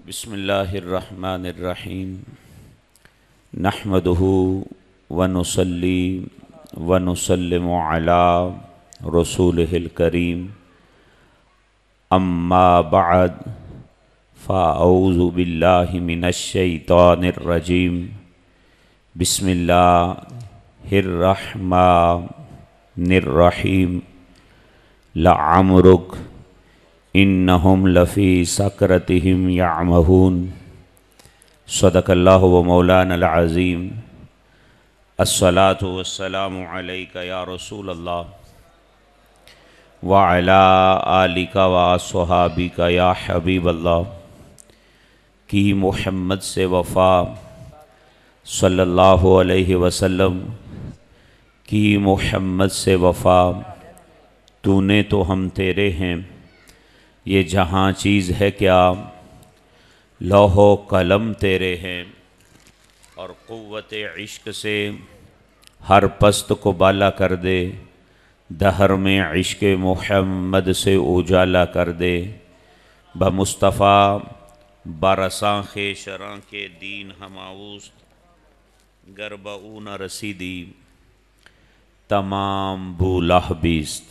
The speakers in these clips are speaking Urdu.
بسم اللہ الرحمن الرحیم نحمدہ ونصلی ونسلم علی رسولہ الکریم اما بعد فاعوذ باللہ من الشیطان الرجیم بسم اللہ الرحمن الرحیم لعمرک انہم لفی سکرتہم یعمہون صدق اللہ و مولانا العظیم الصلاة والسلام علیک یا رسول اللہ وعلا آلک واصحابک یا حبیب اللہ کی محمد سے وفا صلی اللہ علیہ وسلم کی محمد سے وفا تو نے تو ہم تیرے ہیں یہ جہاں چیز ہے کیا لوح و قلم تیرے ہیں اور قوت عشق سے ہر پست کو بالا کر دے دہر میں عشق محمد سے اجالا کر دے بمصطفیٰ برساں شراں کے دین ہماوست گربعو نہ رسیدی تمام بولہ بیست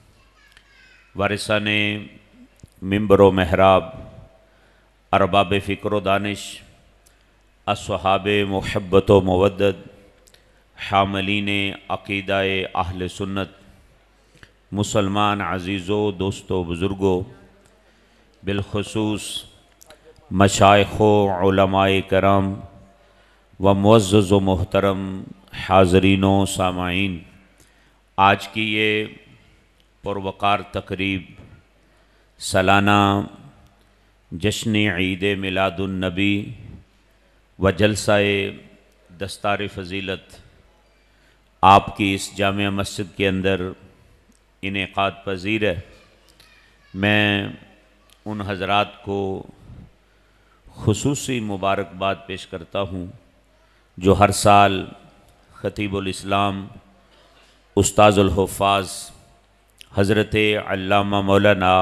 وارثان ممبر و محراب ارباب فکر و دانش اصحاب محبت و مودت حاملین عقیدہ اہل سنت مسلمان عزیزو دوستو بزرگو بالخصوص مشائخ و علماء کرام و معزز و محترم حاضرین و سامعین، آج کی یہ پروقار تقریب سالانہ جشن عید میلاد النبی و جلسہ دستار فضیلت آپ کی اس جامع مسجد کے اندر انعقاد پذیر ہے۔ میں ان حضرات کو خصوصی مبارکباد پیش کرتا ہوں جو ہر سال خطیب الاسلام استاذ الحفاظ حضرت علامہ مولانا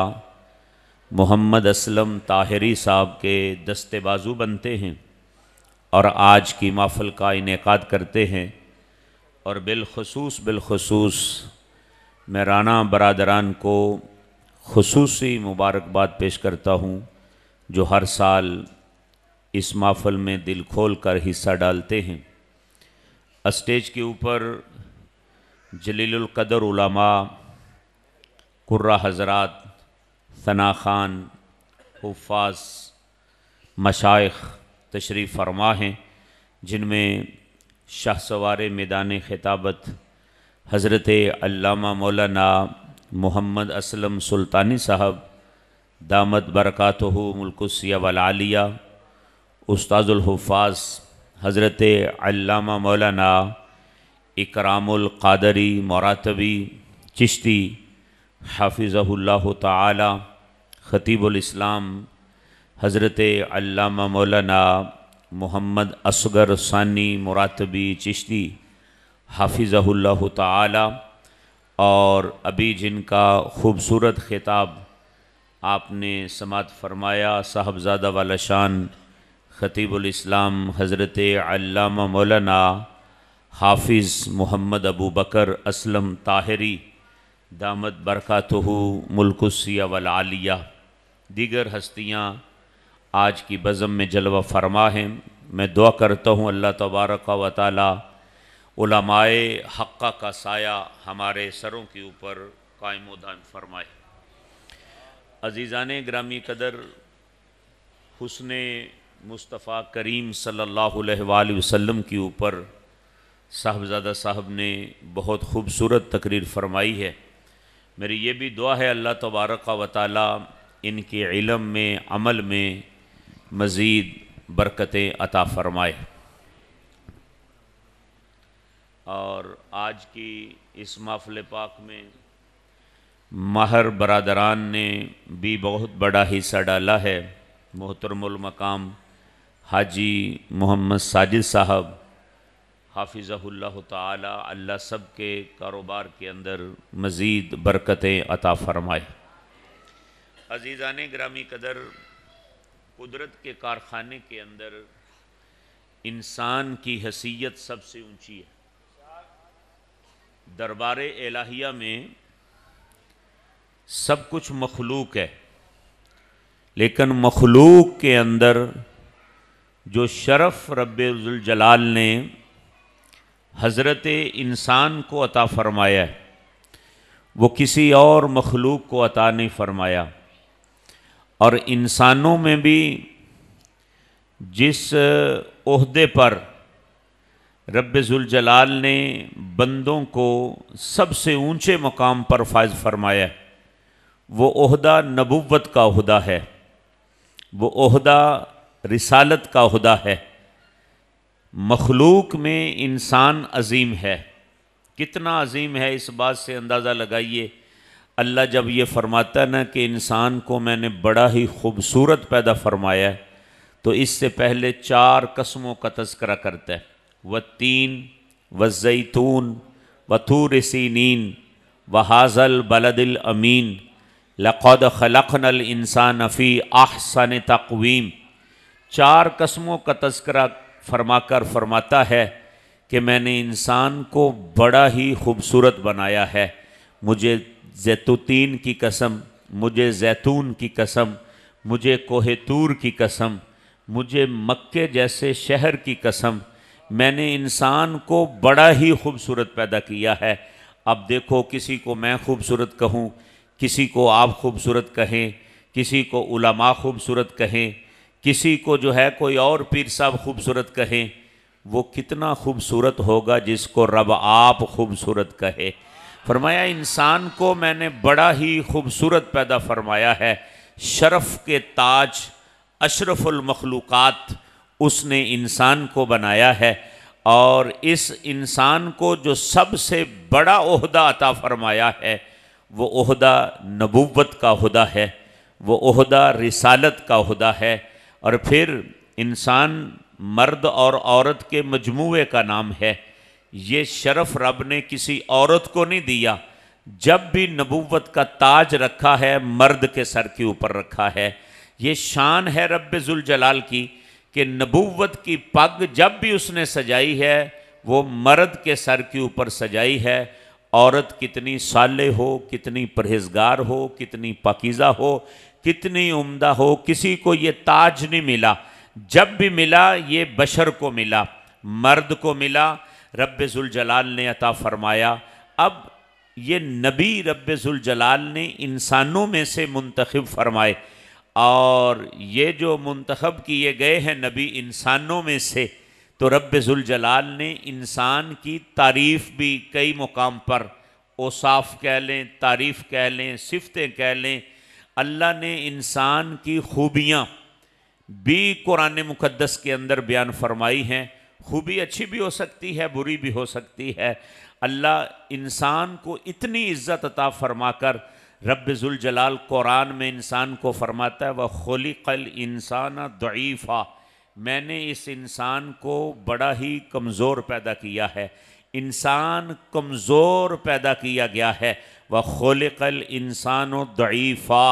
محمد اسلم طاہری صاحب کے دستے بازو بنتے ہیں اور آج کی محفل کا انعقاد کرتے ہیں، اور بالخصوص میں رانا برادران کو خصوصی مبارکباد پیش کرتا ہوں جو ہر سال اس محفل میں دل کھول کر حصہ ڈالتے ہیں۔ اسٹیج کے اوپر جلیل القدر علماء، قرہ حضرات، ثنا خان، حفاظ، مشائخ تشریف فرما ہیں، جن میں شاہ سوار میدان خطابت حضرت علامہ مولانا محمد اسلم سلطانی صاحب دامت برکاتہ ملکوسیہ والعالیہ، استاذ الحفاظ حضرت علامہ مولانا اکرام القادری مراتبی چشتی حافظہ اللہ تعالی، خطیب الاسلام حضرت علامہ مولانا محمد اصغر ثانی مراتبی چشتی حافظہ اللہ تعالی، اور ابھی جن کا خوبصورت خطاب آپ نے سماعت فرمایا صاحبزادہ والا شان خطیب الاسلام حضرت علامہ مولانا حافظ محمد ابو بکر اسلم طاہری دامت برکاتہ ملکوسیہ والعالیہ، دیگر ہستیاں آج کی بزم میں جلوہ فرما ہیں۔ میں دعا کرتا ہوں اللہ تبارک و تعالی علماء حقہ کا سایہ ہمارے سروں کے اوپر قائم و دائم فرمائے۔ عزیزان گرامی قدر، حسن مصطفیٰ کریم صلی اللہ علیہ وآلہ وسلم کے اوپر صاحبزادہ صاحب نے بہت خوبصورت تقریر فرمائی ہے۔ میری یہ بھی دعا ہے اللہ تبارک و تعالی ان کے علم میں، عمل میں مزید برکتیں عطا فرمائے۔ اور آج کی اس محفل پاک میں ماہر برادران نے بھی بہت بڑا حصہ ڈالا ہے۔ محترم المقام حاجی محمد ساجد صاحب حافظہ اللہ تعالی، اللہ سب کے کاروبار کے اندر مزید برکتیں عطا فرمائے۔ عزیزان گرامی قدر، قدرت کے کارخانے کے اندر انسان کی حیثیت سب سے اونچی ہے۔ دربار الہیہ میں سب کچھ مخلوق ہے، لیکن مخلوق کے اندر جو شرف رب ذوالجلال نے حضرت انسان کو عطا فرمایا ہے وہ کسی اور مخلوق کو عطا نہیں فرمایا۔ اور انسانوں میں بھی جس عہدے پر رب ذوالجلال نے بندوں کو سب سے اونچے مقام پر فائز فرمایا ہے وہ عہدہ نبوت کا عہدہ ہے، وہ عہدہ رسالت کا عہدہ ہے۔ مخلوق میں انسان عظیم ہے، کتنا عظیم ہے اس بات سے اندازہ لگائیے۔ اللہ جب یہ فرماتا ہے نا کہ انسان کو میں نے بڑا ہی خوبصورت پیدا فرمایا ہے، تو اس سے پہلے 4 قسموں کا تذکرہ کرتا ہے، والتین والزیتون وطور سینین وہذا البلد الامین لقد خلقنا الانسان فی احسن تقویم۔ 4 قسموں کا تذکرہ فرما کر فرماتا ہے کہ میں نے انسان کو بڑا ہی خوبصورت بنایا ہے۔ مجھے زیتون کی قسم، مجھے زیتون کی قسم، مجھے کوہ طور کی قسم، مجھے مکے جیسے شہر کی قسم، میں نے انسان کو بڑا ہی خوبصورت پیدا کیا ہے۔ اب دیکھو، کسی کو میں خوبصورت کہوں، کسی کو آپ خوبصورت کہیں، کسی کو علماء خوبصورت کہیں، کسی کو جو ہے کوئی اور پیر صاحب خوبصورت کہیں، وہ کتنا خوبصورت ہوگا جس کو رب آپ خوبصورت کہے۔ فرمایا انسان کو میں نے بڑا ہی خوبصورت پیدا فرمایا ہے، شرف کے تاج، اشرف المخلوقات اس نے انسان کو بنایا ہے۔ اور اس انسان کو جو سب سے بڑا عہدہ عطا فرمایا ہے وہ عہدہ نبوت کا عہدہ ہے، وہ عہدہ رسالت کا عہدہ ہے۔ اور پھر انسان مرد اور عورت کے مجموعے کا نام ہے۔ یہ شرف رب نے کسی عورت کو نہیں دیا، جب بھی نبوت کا تاج رکھا ہے مرد کے سر کے اوپر رکھا ہے۔ یہ شان ہے رب ذوالجلال کی کہ نبوت کی پگ جب بھی اس نے سجائی ہے وہ مرد کے سر کے اوپر سجائی ہے۔ عورت کتنی صالح ہو، کتنی پرہیزگار ہو، کتنی پاکیزہ ہو، کتنی عمدہ ہو، کسی کو یہ تاج نہیں ملا۔ جب بھی ملا یہ بشر کو ملا، مرد کو ملا، رب ذوالجلال نے عطا فرمایا۔ اب یہ نبی رب ذوالجلال نے انسانوں میں سے منتخب فرمائے، اور یہ جو منتخب کیے گئے ہیں نبی انسانوں میں سے، تو رب ذوالجلال نے انسان کی تعریف بھی کئی مقام پر، اوصاف کہہ لیں، تعریف کہہ لیں، صفتیں کہہ لیں، اللہ نے انسان کی خوبیاں بھی قرآن مقدس کے اندر بیان فرمائی ہیں۔ خوبی اچھی بھی ہو سکتی ہے، بری بھی ہو سکتی ہے۔ اللہ انسان کو اتنی عزت عطا فرما کر رب ذوالجلال قرآن میں انسان کو فرماتا ہے وَخُلِقَ الْإِنسَانَ ضَعِيفًا، میں نے اس انسان کو بڑا ہی کمزور پیدا کیا ہے۔ انسان کمزور پیدا کیا گیا ہے۔ وَخُلِقَ الْإِنسَانُ ضَعِيفًا،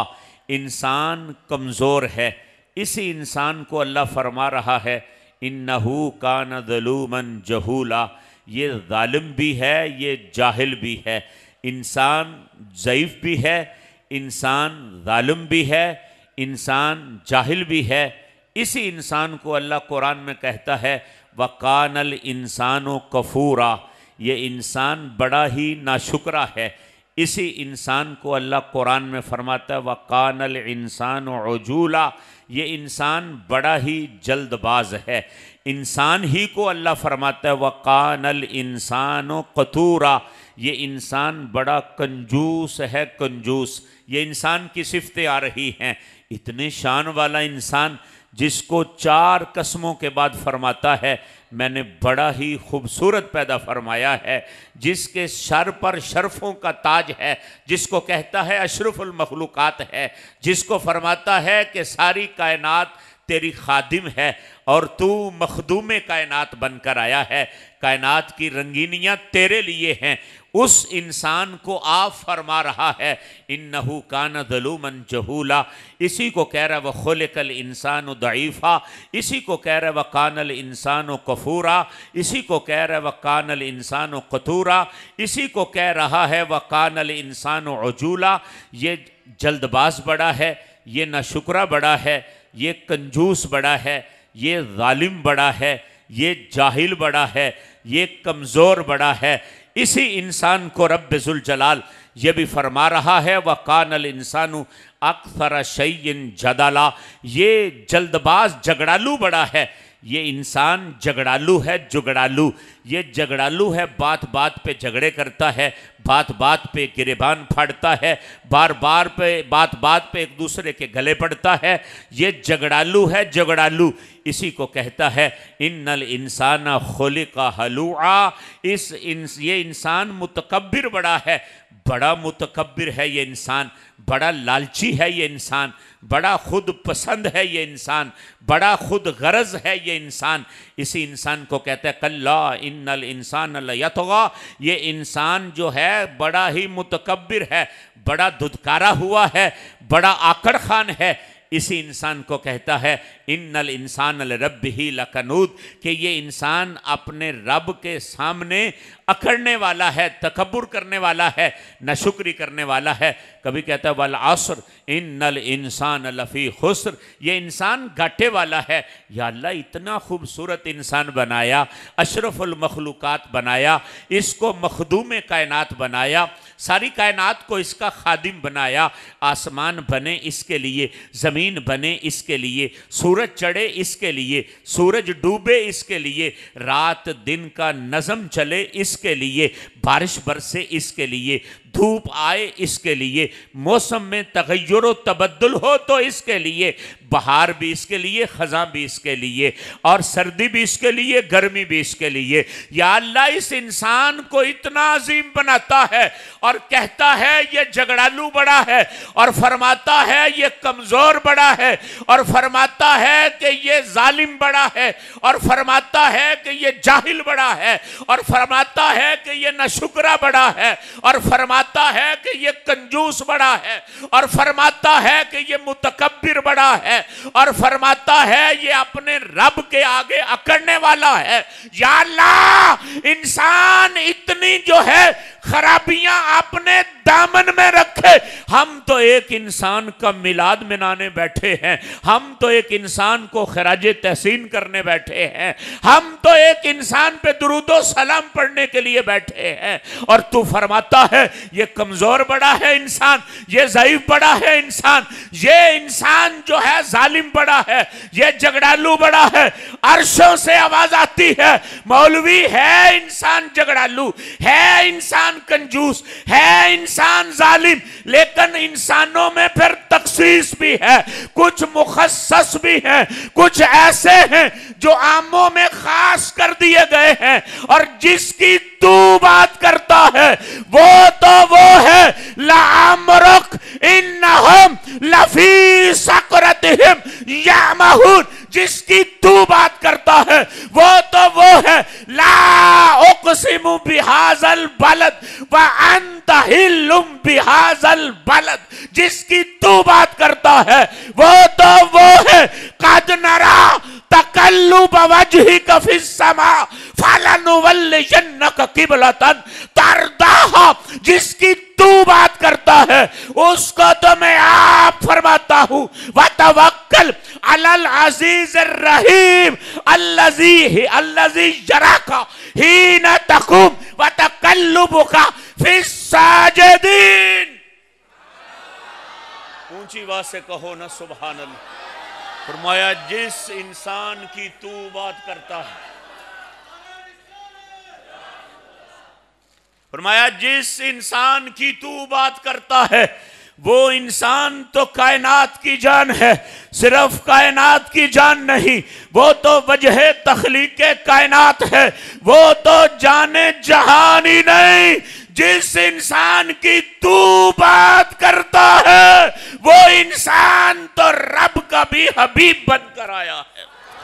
انسان کمزور ہے۔ اسی انسان کو اللہ فرما رہا ہے اِنَّهُ كَانَ ظَلُومًا جَهُولًا، یہ ظالم بھی ہے، یہ جاہل بھی ہے۔ انسان ضعیف بھی ہے، انسان ظالم بھی ہے، انسان جاہل بھی ہے۔ اسی انسان کو اللہ قرآن میں کہتا ہے وَقَانَ الْإِنسَانُ كَفُورًا، یہ انسان بڑا ہی ناشکرا ہے۔ اسی انسان کو اللہ قرآن میں فرماتا ہے وَقَانَ الْإِنسَانُ عُجُولًا، یہ انسان بڑا ہی جلد باز ہے۔ انسان ہی کو اللہ فرماتا ہے وَقَانَ الْإِنسَانُ قَتُورًا، یہ انسان بڑا کنجوس ہے، کنجوس۔ یہ انسان کی صفتیں آ رہی ہیں۔ اتنے شان والا انسان جس کو 4 قسموں کے بعد فرماتا ہے میں نے بڑا ہی خوبصورت پیدا فرمایا ہے، جس کے سر پر شرفوں کا تاج ہے، جس کو کہتا ہے اشرف المخلوقات ہے، جس کو فرماتا ہے کہ ساری کائنات تیری خادم ہے اور تو مخدوم کائنات بن کر آیا ہے، کائنات کی رنگینیاں تیرے لیے ہیں، اس انسان کو آپ فرما رہا ہے انہو کان ظلوما جہولا، اسی کو کہہ رہا ہے وخلق الانسان ضعیفا، اسی کو کہہ رہا ہے وکان الانسان کفورا، اسی کو کہہ رہا ہے وکان الانسان قتورا، اسی کو کہہ رہا ہے وکان الانسان عجولا۔ یہ جلد باز بڑا ہے، یہ ناشکرا بڑا ہے، یہ کنجوس بڑا ہے، یہ ظالم بڑا ہے، یہ جاہل بڑا ہے، یہ کمزور بڑا ہے۔ اسی انسان کو رب ذوالجلال یہ بھی فرما رہا ہے وَقَانَ الْإِنسَانُ أَكْثَرَ شَيْءٍ جَدَلًا، یہ جلد باز جگڑالو بڑا ہے، یہ انسان جگڑالو ہے، جگڑالو، یہ جگڑالو ہے، بات بات پہ جھگڑے کرتا ہے، بات بات پہ گریبان پھاڑتا ہے، بار بار پہ بات بات پہ ایک دوسرے کے گلے پڑتا ہے، یہ جگڑالو ہے، جگڑالو۔ اسی کو کہتا ہے ان الانسان خلق ہلوعا، یہ انسان متکبر بڑا ہے، بڑا متکبر ہے یہ انسان، بڑا لالچی ہے یہ انسان، بڑا خود پسند ہے یہ انسان، بڑا خود غرض ہے یہ انسان۔ اسی انسان کو کہتا ہے کلا ان الانسان لیطغی، یہ انسان جو ہے بڑا ہی متکبر ہے، بڑا دھتکارا ہوا ہے، بڑا آکڑ خان ہے۔ اسی انسان کو کہتا ہے ان الانسان لربہ لکنود، کہ یہ انسان اپنے رب کے سامنے اکڑنے والا ہے، تکبر کرنے والا ہے، ناشکری کرنے والا ہے۔ کبھی کہتا ہے والعصر ان الانسان لفی خسر، یہ انسان گھاٹے والا ہے۔ یا اللہ اتنا خوبصورت انسان بنایا، اشرف المخلوقات بنایا، اس کو مخدوم کائنات بنایا، ساری کائنات کو اس کا خادم بنایا، آسمان بنے اس کے لیے، زمین بنے اس کے لیے، سورج چڑھے اس کے لیے، سورج ڈوبے اس کے لیے، رات دن کا نظم چلے اس کے لیے، بارش برسے اس کے لیے، دھوپ آئے اس کے لیے، موسم میں تغیر و تبدل ہو تو اس کے لیے، بہار بھی اس کے لیے، خزاں بھی اس کے لیے، اور سردی بھی اس کے لیے، گرمی بھی اس کے لیے۔ یا اللہ اس انسان کو اتنا عظیم بناتا ہے اور کہتا ہے یہ جھگڑالو بڑا ہے، اور فرماتا ہے یہ کمزور بڑا ہے، اور فرماتا ہے کہ یہ ظالم بڑا ہے، اور فرماتا ہے کہ یہ جاہل بڑا ہے، اور فرماتا ہے کہ یہ ناشکرا بڑا ہے، اور فرماتا ہے کہ یہ کنجوس بڑا ہے، اور فرماتا ہے کہ یہ متکبر بڑا ہے، اور فرماتا ہے یہ اپنے رب کے آگے اکڑنے والا ہے۔ یا اللہ انسان اتنی جو ہے خرابیاں اپنے دامن میں رکھے، ہم تو ایک انسان کا میلاد منانے بیٹھے ہیں، ہم تو ایک انسان کو خراج تحسین کرنے بیٹھے ہیں، ہم تو ایک انسان پہ درود و سلام پڑھنے کے لیے بیٹھے ہیں، اور تو فرماتا ہے یہ کمزور بڑا ہے انسان، یہ ضعیف بڑا ہے انسان، یہ انسان جو ہے ظالم بڑا ہے، یہ جگڑالو بڑا ہے۔ عرشوں سے آواز آتی ہے مولوی ہے انسان جگڑالو، ہے انسان کنجوس، ہے انسان ظالم، لیکن انسانوں میں پھر تخصیص بھی ہے، کچھ مخصص بھی ہیں، کچھ ایسے ہیں جو عاموں میں خاص کر دیے گئے ہیں، اور جس کی تو بات کرتا ہے وہ تو وہ ہے لَعَمْرُكَ إِنَّهُمْ لَفِي سَكْرَتِهِمْ يَعْمَهُونَ، جس کی تو بات کرتا ہے وہ تو وہ ہے لَا أُقْسِمُ بِهَذَا الْبَلَدِ وَأَنْتَ حِلٌّ بِهَذَا الْبَلَدِ، جس کی تو بات کرتا ہے وہ تو وہ ہے قَدْ نَرَى تَقَلُّبَ وَجْهِكَ فِي السَّمَاءِ فَلَنُوَلِّيَنَّكَ قِبْلَةً تَرْضَاهَا، جس کی تو بات کرتا ہے اس کو تو میں آپ فرماتا ہوں وَتَوَكَّلْ عَلَى الْعَزِيزِ الرَّحِيمِ الَّذِي يَرَاكَ حِينَ تَقُومُ وَتَقَلُّبُكَ فِي السَّاجِدِينَ۔ اونچی آواز سے کہو نا سبحان اللہ۔ فرمایا جس انسان کی تو بات کرتا ہے، فرمایا جس انسان کی تو بات کرتا ہے وہ انسان تو کائنات کی جان ہے، صرف کائنات کی جان نہیں، وہ تو وجہ تخلیق کائنات ہے، وہ تو جان جہان ہی نہیں، جس انسان کی تو بات کرتا ہے وہ انسان تو رب کا بھی حبیب بن کر آیا ہے،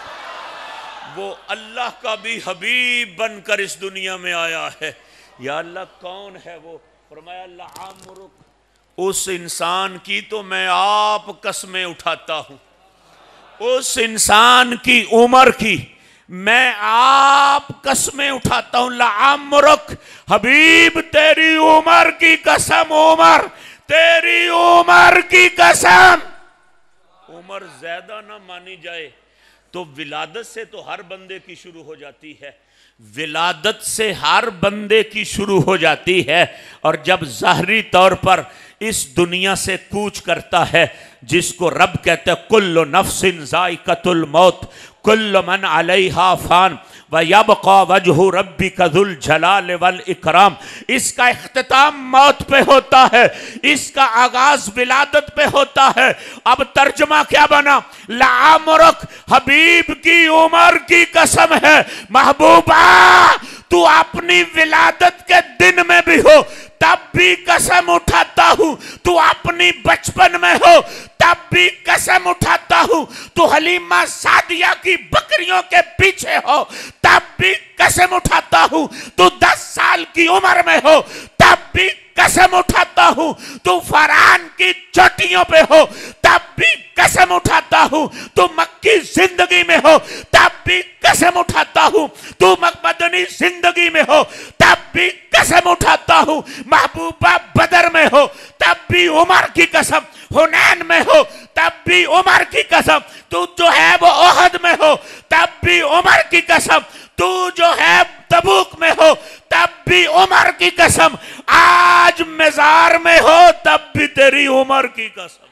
وہ اللہ کا بھی حبیب بن کر اس دنیا میں آیا ہے۔ یا اللہ کون ہے وہ؟ فرمایا لعمرک، اس انسان کی تو میں آپ قسمیں اٹھاتا ہوں، اس انسان کی عمر کی میں آپ قسمیں اٹھاتا ہوں۔ لعمرک، حبیب تیری عمر کی قسم، عمر تیری عمر کی قسم۔ عمر زیادہ نہ مانی جائے تو ولادت سے تو ہر بندے کی شروع ہو جاتی ہے، ولادت سے ہر بندے کی شروع ہو جاتی ہے، اور جب ظاہری طور پر اس دنیا سے کوچ کرتا ہے، جس کو رب کہتے ہیں کل نفس ذائقۃ الموت کل من علیہا فان ویبقی وجہ ربک ذو الجلال والاکرام، اس کا اختتام موت پہ ہوتا ہے، اس کا آغاز ولادت پہ ہوتا ہے۔ اب ترجمہ کیا بنا؟ لعمرک، حبیب کی عمر کی قسم ہے، محبوبہ تو اپنی ولادت کے دن میں بھی ہو تب بھی قسم اٹھاتا ہوں، تو اپنی بچپن میں ہو تب بھی قسم اٹھاتا ہوں، تو حلیمہ سعدیہ کی بکریوں کے پیچھے ہو تب بھی قسم اٹھاتا ہوں، تو 10 سال کی عمر میں ہو تب بھی قسم اٹھاتا ہوں، تو فرعون کی چوٹیوں پہ ہو تب بھی قسم اٹھاتا ہوں، تو مکی زندگی میں ہو تب بھی قسم اٹھاتا ہوں، تو مدنی زندگی میں ہو تب بھی قسم اٹھاتا ہوں، محبوبہ بدر میں ہو تب بھی عمر کی قسم، حنین میں ہو تب بھی عمر کی قسم، تو جو ہے وہ احد میں ہو تب بھی عمر کی قسم، تو جو ہے تبوک میں ہو تب بھی عمر کی قسم، آج مزار میں ہو تب بھی تیری عمر کی قسم۔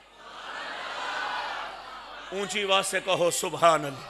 اونچی آواز سے کہو سبحان اللہ۔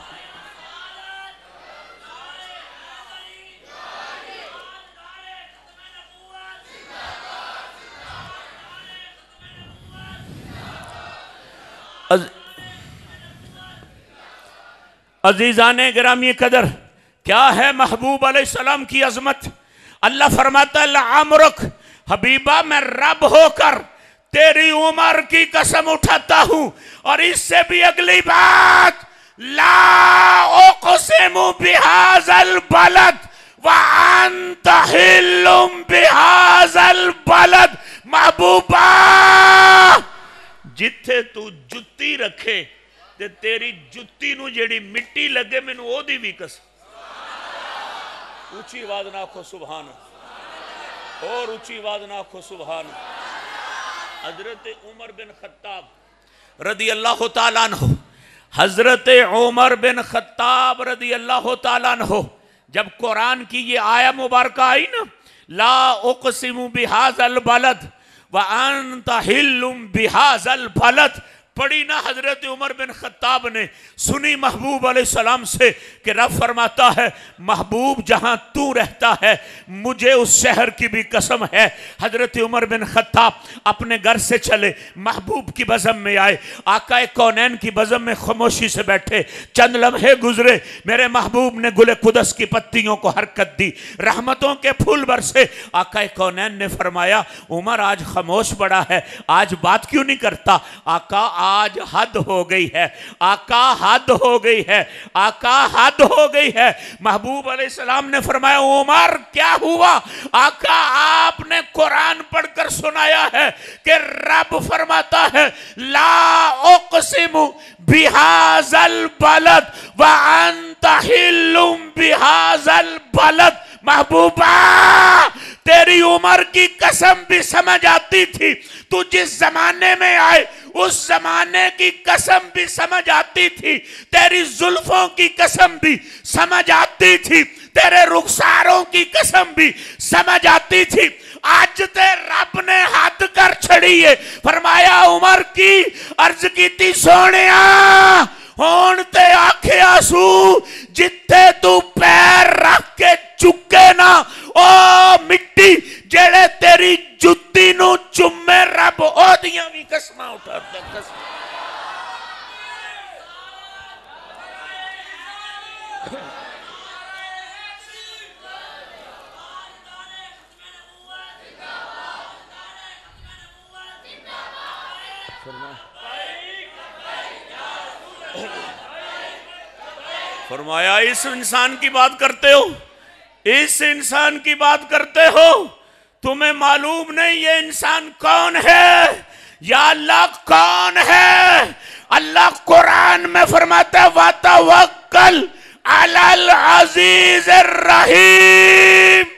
عزیزان گرامی قدر، کیا ہے محبوب علیہ السلام کی عظمت؟ اللہ فرماتا ہے لعمرک، حبیبہ میں رب ہو کر تیری عمر کی قسم اٹھاتا ہوں، اور اس سے بھی اگلی بات، لا اقسم بہذا البلد وانت حل بہذا البلد، محبوبہ جتھے تو جتی رکھے تے تیری جتی نو جیڑی مٹی لگے میں او دی بھی قسم۔ اونچی آواز نہ آکھو سبحان اللہ، اور اونچی آواز نہ آکھو سبحان اللہ۔ حضرت عمر بن خطاب رضی اللہ تعالیٰ عنہ، حضرت عمر بن خطاب رضی اللہ تعالیٰ عنہ، جب قرآن کی یہ آیہ مبارکہ آئی نا، لا اقسم بہذا البلد وانت حل بہذا البلد، پڑھی نا حضرت عمر بن خطاب نے، سنی محبوب علیہ السلام سے کہ رب فرماتا ہے محبوب جہاں تو رہتا ہے مجھے اس شہر کی بھی قسم ہے۔ حضرت عمر بن خطاب اپنے گھر سے چلے، محبوب کی بزم میں آئے، آقا کونین کی بزم میں خاموشی سے بیٹھے، چند لمحے گزرے، میرے محبوب نے گل قدس کی پتیوں کو حرکت دی، رحمتوں کے پھول برسے، آقا کونین نے فرمایا عمر آج خاموش پڑا ہے، آج بات کیوں نہیں کرتا؟ آقا آج حد ہو گئی ہے، آقا حد ہو گئی ہے، آقا حد ہو گئی ہے۔ محبوب علیہ السلام نے فرمایا عمر کیا ہوا؟ آقا آپ نے قرآن پڑھ کر سنایا ہے کہ رب فرماتا ہے لا اقسم بہذا البلد وانت حل بہذا البلد، محبوبہ تیری عمر کی قسم بھی سمجھ آتی تھی، تو جس زمانے میں آئے اس زمانے کی قسم بھی سمجھ آتی تھی، تیری زلفوں کی قسم بھی سمجھ آتی تھی، تیرے رخساروں کی قسم بھی سمجھ آتی تھی، آج تے رب نے حد کر چھڑی ہے۔ فرمایا عمر کی عرض کی تھی سونیا ہون تے آنکھیں آنسو جتے تو پیر رکھ کے چکے نا او مٹی جڑے تیری جتی نو چمے رب او دیاں بھی قسمہ اٹھاتا قسم۔ فرمایا اس انسان کی بات کرتے ہو، اس انسان کی بات کرتے ہو، تمہیں معلوم نہیں یہ انسان کون ہے؟ یا اللہ کون ہے؟ اللہ قرآن میں فرماتا ہے وَتَوَكَّلْ عَلَى الْعَزِيزِ الرَّحِيمِ۔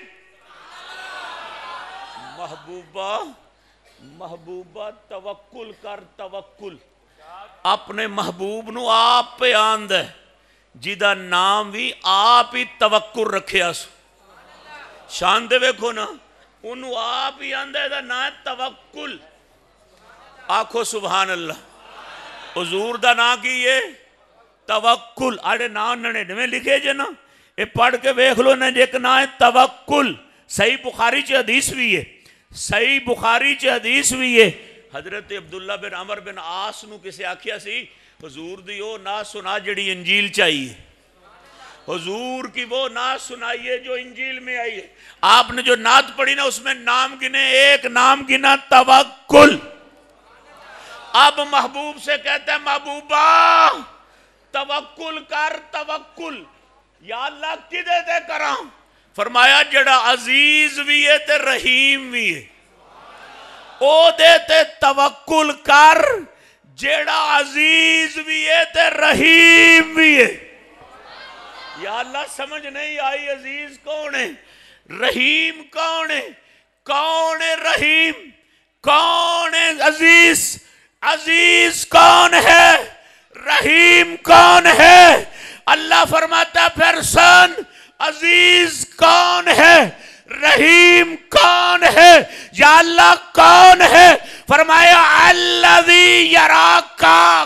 محبوبہ توکل کر، توکل اپنے محبوب نو آپ پہ آند ہے، جیدہ نام بھی آپ ہی توکل رکھے سو۔ شان دے ویکھو نا، انہوں آپ ہی آند ہے دا نا توکل۔ آنکھو سبحان اللہ۔ حضور دا نا کی یہ توکل، آڑے نا نڑے لکھے جے نا، یہ پڑھ کے ویکھ لو نا، ایک نا ہے توکل۔ صحیح بخاری چے حدیث بھی ہے، صحیح بخاری چے حدیث بھی ہے۔ حضرت عبداللہ بن عمر بن عاص نو کسے آکھیا سی حضور دی وہ نا سنا جڑی انجیل چاہیے، حضور کی وہ نعت سنائیے جو انجیل میں آئی ہے۔ آپ نے جو نعت پڑھی نا اس میں نام گنے، ایک نام گنا توکل۔ اب محبوب سے کہتا ہے محبوبہ توکل کر، توکل۔ یا اللہ کدے دے کراں؟ فرمایا جڑا عزیز بھی ہے تے رحیم بھی ہے، او دے تے توکل کر، جڑا عزیز بھی ہے تے رحیم بھی ہے۔ یا اللہ سمجھ نہیں آئی، عزیز کون ہے؟ رحیم کون ہے؟ کون ہے رحیم؟ کون ہے عزیز؟ عزیز کون ہے؟ رحیم کون ہے؟ اللہ فرماتا پھر سن، عزیز کون ہے؟ رحیم کون ہے؟ یا اللہ کون ہے؟ فرمایا الذی یراکا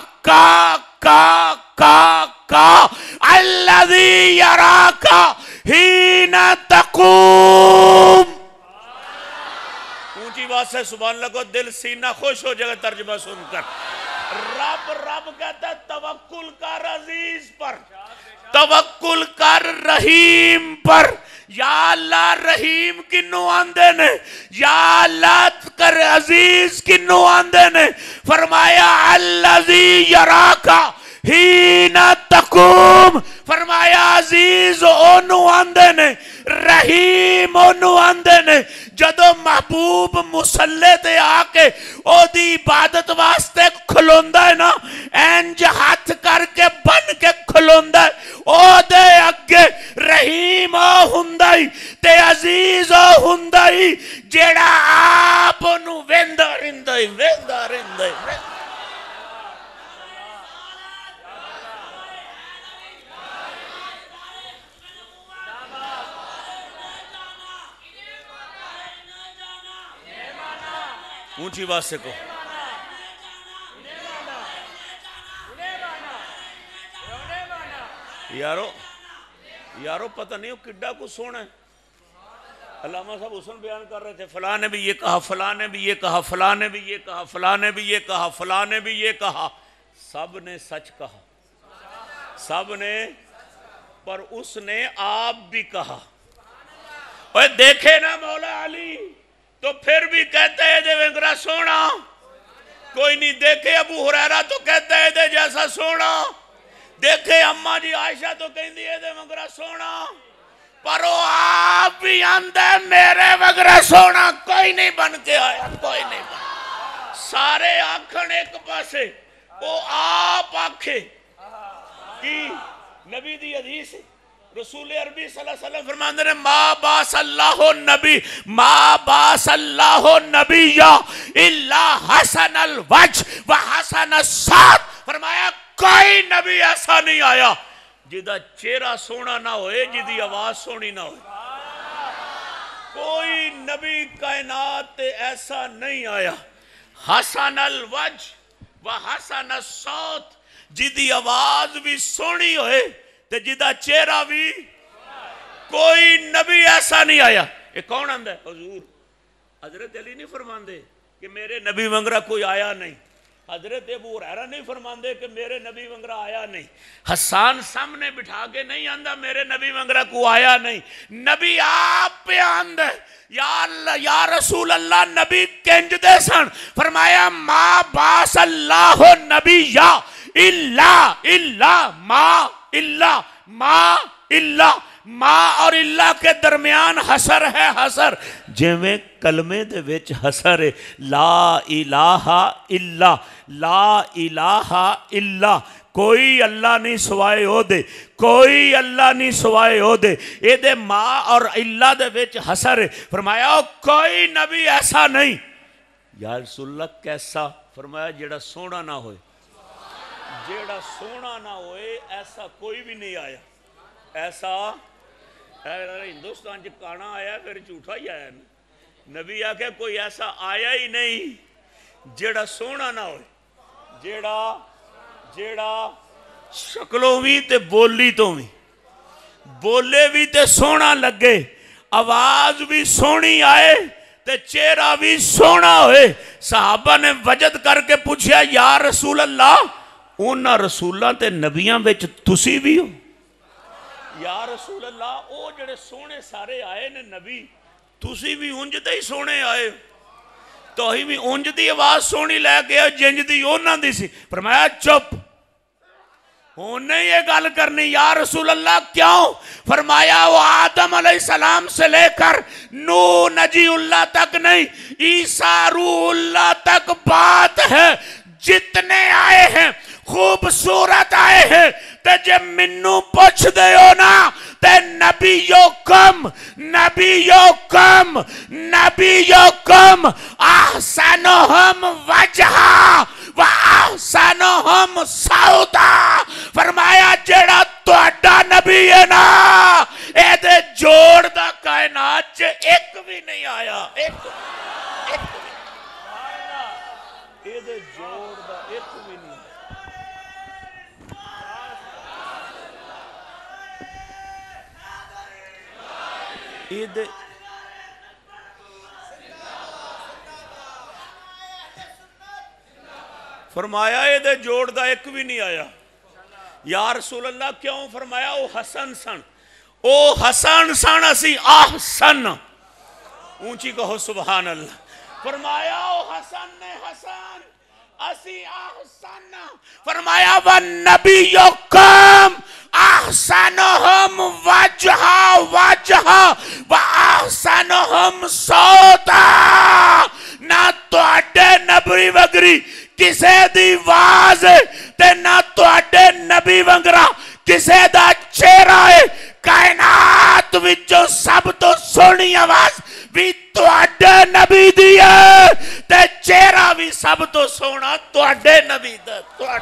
کا الذی یراکا حین تقوم۔ اونچی بات سے سبحان اللہ کو دل سینہ خوش ہو جائے گا ترجمہ سن کر۔ رب کہتا ہے توکل کر عزیز پر، توکل کر رحیم پر۔ یا اللہ رحیم کنو آندے نے، یا اللہ کر عزیز کنو آندے نے؟ فرمایا الذی یراکا حین تقوم۔ فرمایا عزیز اونو آندے نے، رحیم اونو آندے نے جدو محبوب مسلح تے آکے او دی عبادت واسطے کھلوندہ ہے نا، اینج ہاتھ کر کے بن کے کھلوندہ ہے، او دے اگے رحیم او ہندائی تے عزیز او ہندائی جیڑا آپ انو ویندہ رندائی ویندہ رندائی۔ اونچی بات سے کو یارو پتہ نہیں ہو کڈا کو سونا ہے۔ علامہ صاحب حسن بیان کر رہے تھے فلاں نے بھی یہ کہا، فلاں نے بھی یہ کہا، فلاں نے بھی یہ کہا، فلاں نے بھی یہ کہا، فلاں نے بھی یہ کہا۔ سب نے سچ کہا، سب نے، پر اس نے آپ بھی کہا۔ اوہ دیکھے نا مولا علی تو پھر بھی کہتے ہیں دے ونگرہ سونا، کوئی نہیں دیکھے ابو ہریرہ تو کہتے ہیں دے جیسا سونا، دیکھے اماں جی عائشہ تو کہندی ہے دے ونگرہ سونا، پر وہ آپ بھی اندے میرے ونگرہ سونا کوئی نہیں بن کے آیا، کوئی نہیں بن۔ سارے آنکھن ایک پاسے، وہ آپ آنکھے کی نبی دی حدیث ہے، رسول عربی صلی اللہ علیہ وسلم فرماندے نے ما باس اللہ نبی، ما باس اللہ نبی الا حسن الوجہ و حسن الصوت۔ فرمایا کوئی نبی ایسا نہیں آیا جدہ چہرہ سونا نہ ہوئے، جدی آواز سونی نہ ہوئے۔ کوئی نبی کائنات ایسا نہیں آیا حسن الوجہ و حسن الصوت، جدی آواز بھی سونی ہوئے تے جدہ چہرہ بھی، کوئی نبی ایسا نہیں آیا۔ یہ کون آندہ ہے؟ حضور۔ حضرت علی نہیں فرماندے کہ میرے نبی ونگرہ کوئی آیا نہیں، حضرت ابو ہریرہ نہیں فرماندے کہ میرے نبی ونگرہ آیا نہیں، حسان سامنے بٹھا کے نہیں آندہ میرے نبی ونگرہ کو آیا نہیں، نبی آپ پہ آندہ ہے۔ یا اللہ یا رسول اللہ نبی کنج دے سن، فرمایا ما باس اللہ نبی یا اللہ ما اللہ ما اللہ، ما اور اللہ کے درمیان حسر ہے، حسر جویں کلمے دے وچ حسر ہے، لا الہ الا، لا الہ الا، کوئی اللہ نہیں سوائے او دے، کوئی اللہ نہیں سوائے او دے، اے دے ما اور اللہ دے وچ حسر ہے۔ فرمایا کوئی نبی ایسا نہیں۔ یا رسول اللہ کیسا؟ فرمایا جیڑا سونا نہ ہوئے، جیڑا سونا نہ ہوئے ایسا کوئی بھی نہیں آیا۔ ایسا ہندوستان چ کانا آیا پھر جھوٹا ہی آیا نا، نبی آکھے کوئی ایسا آیا ہی نہیں جیڑا سونا نہ ہوئے، جیڑا شکلوں بھی تے بولی تو بھی، بولے بھی تے سونا لگے، آواز بھی سونی آئے تے چہرہ بھی سونا ہوئے۔ صحابہ نے وجد کر کے پوچھیا یا رسول اللہ اونا رسولہ تے نبیاں بیچ تسی بھی ہو؟ یا رسول اللہ او جڑے سونے سارے آئے نے نبی، تسی بھی انج دے ہی سونے آئے، تو ہی بھی انج دی آواز سونی لے گیا جنج دی اونا دی سی۔ فرمایا چپ، انہیں یہ گل کرنی۔ یا رسول اللہ کیوں؟ فرمایا وہ آدم علیہ السلام سے لے کر نوح نجی اللہ تک نہیں، عیسیٰ روح اللہ تک بات ہے، جتنے آئے ہیں خوبصورت آئے ہیں، تے جے منو پوچھ دے ہو نا تے نبیوکم احسنہم وجہا و احسنہم صوتا۔ فرمایا جیڑا تہاڈا نبی ہے نا اے دے جوڑ دا کائنات چ ایک بھی نہیں آیا، ایک اے دے جوڑ دا ایک بھی نہیں آیا۔ فرمایا اے دے جوڑ دا ایک بھی نہیں آیا۔ یا رسول اللہ کیوں؟ فرمایا او حسن سن، او حسن سن اسی احسن، اونچی کہو سبحان اللہ۔ فرمایا او حسن نے حسن اسی احسن، فرمایا وَالنَّبِيُّكُمْ احسنہم وجہا و احسنہم صوتا۔ نہ تواڈے نبی وگری کسے دی آواز تے نہ تواڈے نبی ونگرا کسے دا چہرہ ہے، کائنات وچوں سب تو سونی آواز بھی تواڈے نبی دی ہے تے چہرہ بھی سب تو سونا تواڈے نبی دا،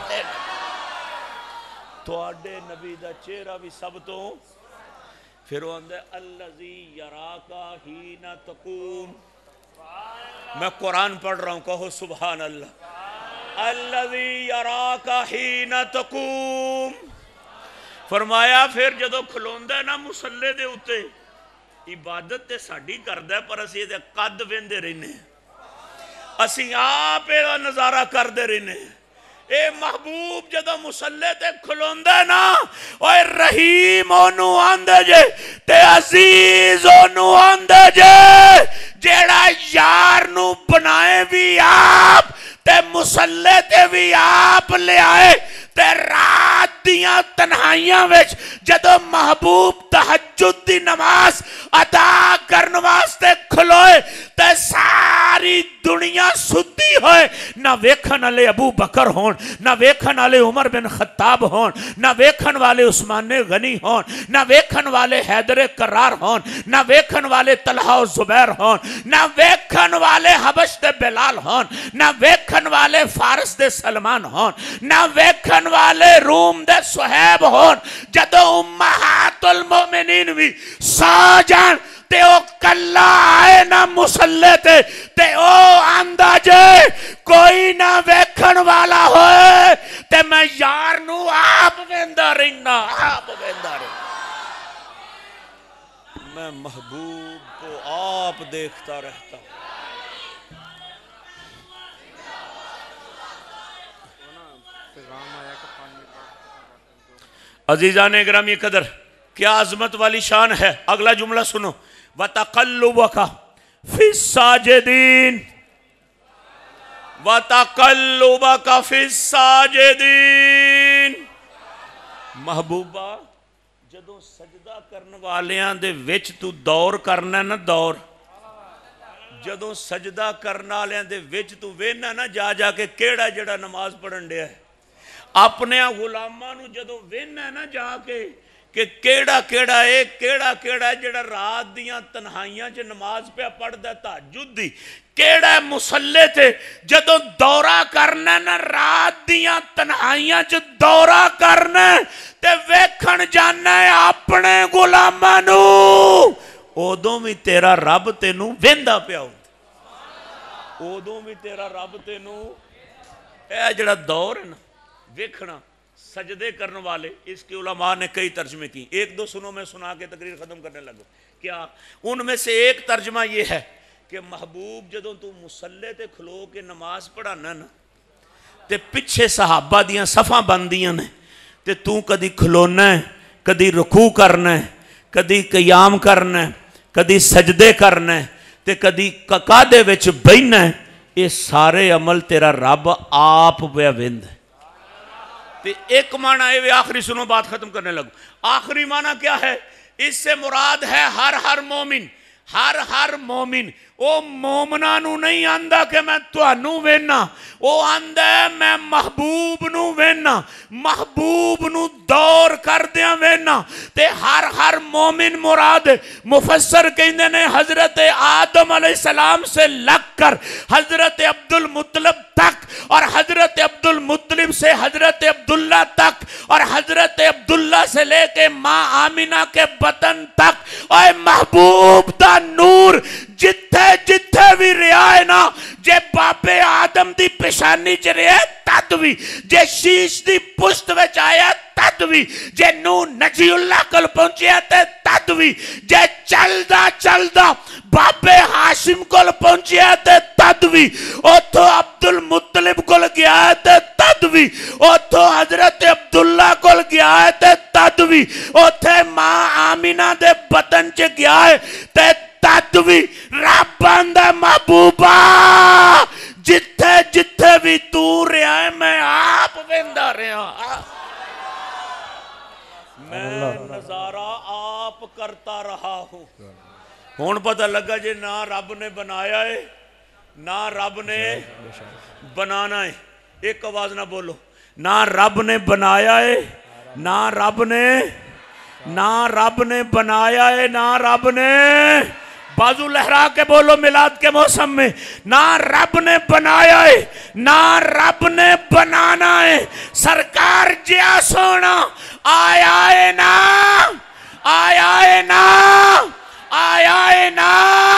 تواڈے نبی دا چہرہ بھی سب تو۔ پھر وہ اندر الذی یراکا حین تقوم، میں قرآن پڑھ رہا ہوں کہو سبحان اللہ، الذی یراکا حین تقوم۔ فرمایا پھر جدو کھلوندہ نا مسلح دے اتے، عبادت تے ساڑھی کردہ پر اسی دے قد ویندے رہنے، اسی آپ ایدہ نظارہ کردے رہنے۔ اے محبوب جدو مسلح تے کھلوندہ نا اوہ رحیم اونو آندے جے تے عزیز اونو آندے جے، جیڑا یار نو بنائے بھی آپ تے مسلح تے بھی آپ لے آئے تے رات دیاں تنہائیاں وچ جدو محبوب تہجد دی نماز ادا کرن واسطے کھلوئے تے ساری دنیا ستی ہوئے، نہ ویکھن والے ابو بکر ہون، نہ ویکھن والے عمر بن خطاب ہون، نہ ویکھن والے عثمان غنی ہون، نہ ویکھن والے حیدر کرار ہون، نہ ویکھن والے طلحہ و زبیر ہون، نہ ویکھن والے حبش دے بلال ہون، نہ ویکھن والے فارس دے سلمان ہون، نہ ویکھن والے روم دے صہیب ہون۔ جدو امہات المومنین بھی سا جان تے او کلا آئے نہ مسلح تے او آندہ جے کوئی نہ ویکھن والا ہوئے تے میں یار نو آپ ویندہ رہنا، آپ ویندہ رہنا، میں محبوب کو آپ دیکھتا رہتا ہوں۔ عزیزان اکرامی قدر، کیا عظمت والی شان ہے۔ اگلا جملہ سنو، وَتَقَلُّبَكَ فِي السَّاجِدِينَ، وَتَقَلُّبَكَ فِي السَّاجِدِينَ۔ محبوبہ جدوں سجدہ کرن والیاں دے وچ تو دور کرنا نا دور جدوں سجدہ کرن والیاں دے وچ تو وینا نا جا جا کے کیڑا جڑا نماز پڑھن ڈیا ہے اپنے غلاماں نو جدوں وینا نا جا کے کہ کیڑا کیڑا ہے کیڑا جڑا رات دیاں تنہائیاں چ نماز پہ پڑھ دا تہجد دی کیڑا مسلے تے جدوں دورہ کرنا نا رات دیاں تنہائیاں چ دورہ کرنا تے ویکھن جانا ہے اپنے غلاماں نو اودوں بھی تیرا رب تینوں ویندا پیا اودوں بھی تیرا رب تینوں اے جڑا دور ہے نا ویکھنا سجدے کرنے والے اس کے علماء نے کئی ترجمے کی ایک دو سنو میں سنا کے تقریر ختم کرنے لگو کیا ان میں سے ایک ترجمہ یہ ہے کہ محبوب جدوں تو مسلے تے کھلو کے نماز پڑھانا نا تے پچھے صحابہ دیاں صفاں بندیاں نے تے تو کدی کھلونا ہے کدی رکوع کرنا ہے کدی قیام کرنا ہے کدی سجدے کرنا ہے تے کدی قعدے وچ بیٹھنا ہے یہ سارے عمل تیرا رب آپ پہ ویند ہے تے ایک معنی ہے آخری سنو بات ختم کرنے لگو آخری معنی کیا ہے اس سے مراد ہے ہر مومن ہر مومن او مومنہ نو نہیں آندہ کہ میں توانو وینا او آندہ ہے میں محبوب نو وینا محبوب نو دور کر دیا وینا تے ہر مومن مراد مفسر کہندے نے حضرت آدم علیہ السلام سے لگ کر حضرت عبدالمطلب تک اور حضرت عبدالمطلب سے حضرت عبداللہ تک اور حضرت عبداللہ سے لے کے ماں آمینہ کے بطن تک اے محبوب دا نور جتھے بھی رہائے نا جے باپے آدم دی پیشانی چ رہے تد بھی جے شیش دی پشت وچ آیا تد بھی جے نو نجی اللہ کل پہنچیا تے تد بھی جے چلدا باپے ہاشم کل پہنچیا تے تد بھی اتھو عبدالمطلب کل گیا تے تد بھی اتھو حضرت عبداللہ کل گیا تے تد بھی اتھے ماں آمینہ دے بطن چ گیا تے تد بھی رب آندہ محبوبہ جتھے بھی تو رہا ہے میں آپ ویندہ رہا میں نظارہ آپ کرتا رہا ہوں ہون پتہ لگا جے نہ رب نے بنایا ہے نہ رب نے بنانا ہے ایک آواز نہ بولو نہ رب نے بنایا ہے نہ رب نے بنایا ہے نہ رب نے بازو لہرا کے بولو میلاد کے موسم میں نہ رب نے بنایا ہے نہ رب نے بنانا ہے سرکار جیا سونا آیا ہے نا